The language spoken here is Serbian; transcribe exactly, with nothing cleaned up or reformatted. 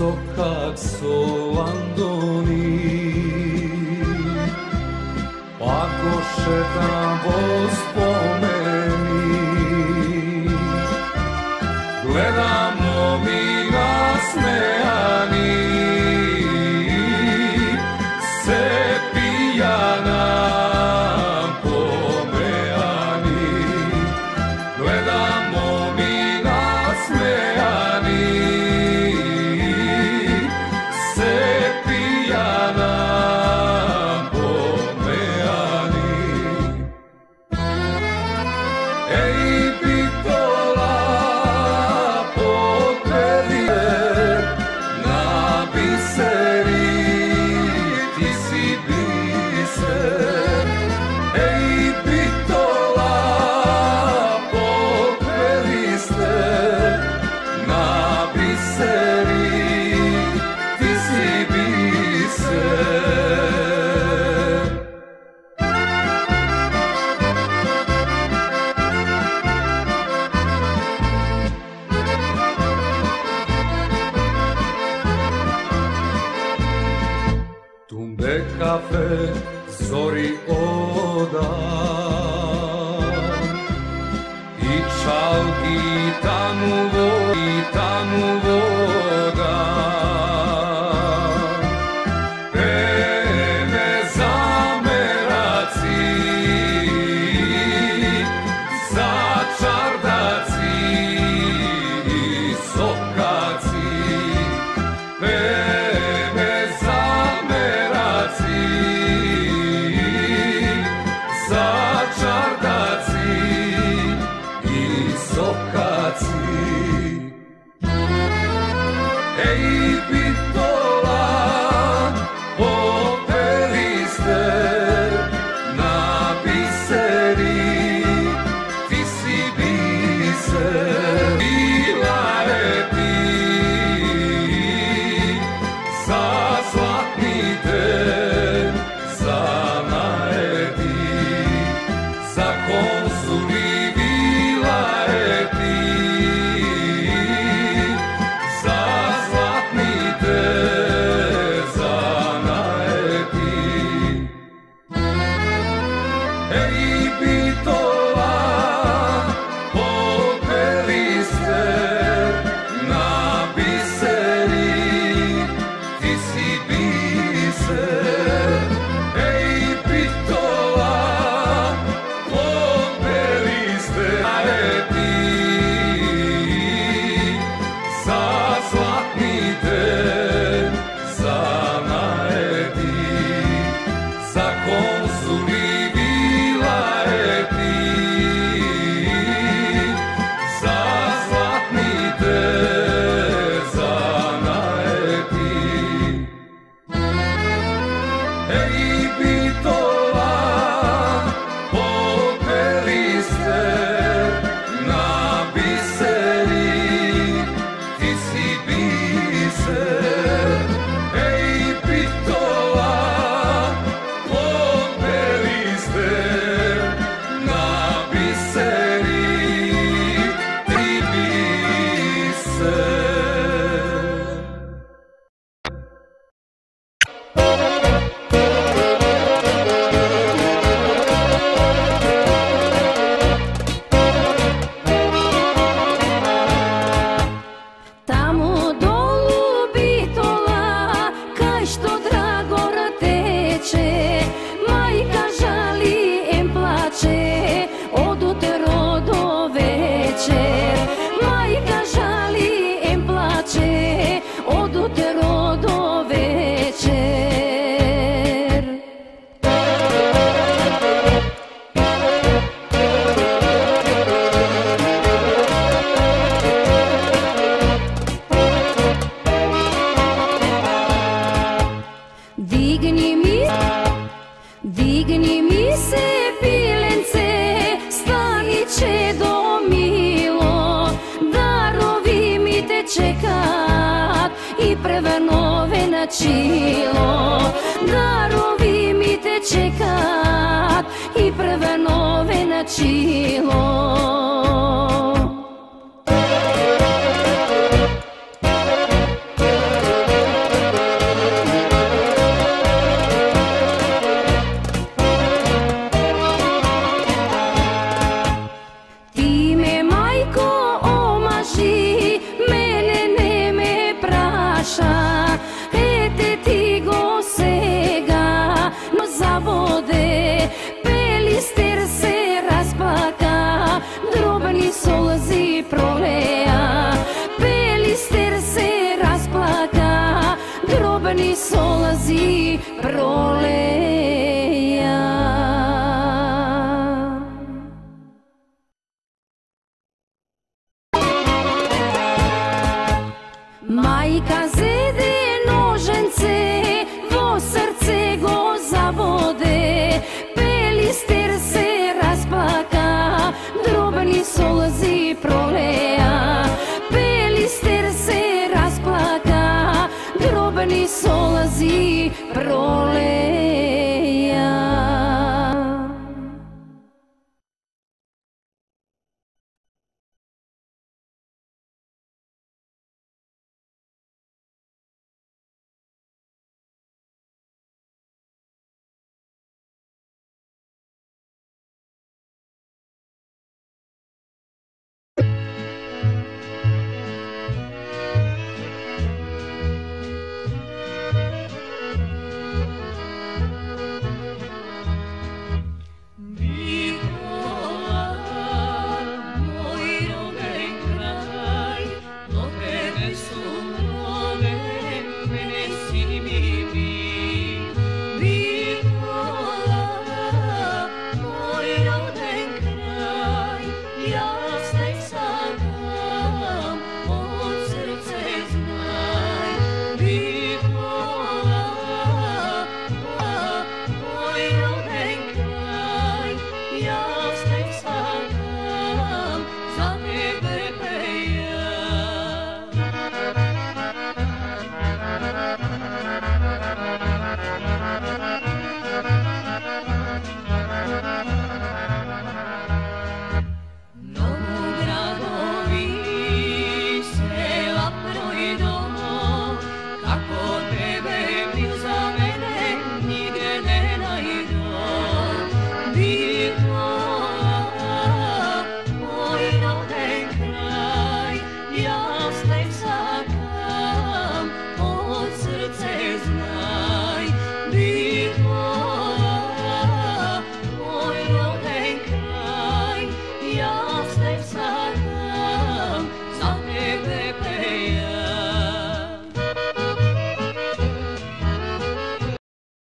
visokak Solandoni, pa ko šetam voz po meni, gledamo mi nasmejani, se pijana pomejani, gledamo mi nasmejani, se pijana pomejani. Ej, Bitola, potelije na biseri, ti si biser. Ej, Bitola, poteliste na biseri, ti si biser. Tumbe kafe zori odan I čalki tamu vodi, tamu vodan. Pene zameraci, za čardaci I sokaci. Pene zameraci, za čardaci I sokaci. Ej, Bitola, popeliste na biseri, ti si biser. Bila je ti za zlatni den, za najedi, za konzuli. Bila je ti za zlatni den, za najedi. Ej, Bitola, popeliste na biseri, ti si biser. Ej, Bitola, popeliste na ti za zlatni den, za najedi, za konzuli. Bila je ti za zlatni den, za najedi. Ej, Bitola, popeliste na biseri, ti si biser. Ej, Bitola, popeliste na biseri, ti biser. Tamo dolu Bitola, kaj što Dragor teče, majka žali em plače, odute rodo večer. Majka žali em plače, odute rodo večer. Digni mi, digni mi se pilence, stani će do milo, darovi mi te čekat I prve nove na čilo. Darovi mi te čekat I prve nove na čilo. proleja. Majka zede nožence, vo srce go zavode, Pelister se rasplaka, drobni solzi proleja. Pelister se rasplaka, drobni solzi proleja.